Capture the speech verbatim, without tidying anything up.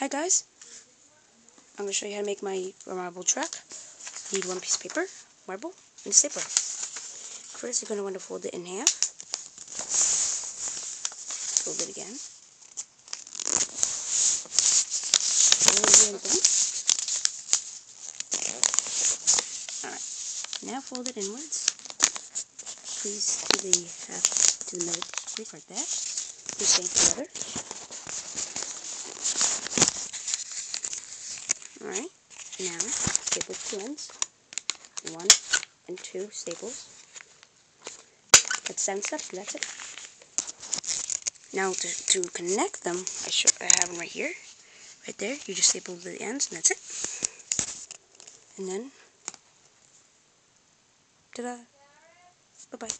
Hi guys, I'm going to show you how to make my marble truck. You need one piece of paper, marble, and a stapler. First you're going to want to fold it in half. Fold it again. Fold it again. Alright, now fold it inwards. Please to the half, to the middle place like that. You're staying together. Alright, now staple two ends. One and two staples. That's seven steps, and that's it. Now to, to connect them, I, show, I have them right here. Right there, you just staple the ends, and that's it. And then, ta-da! Bye-bye.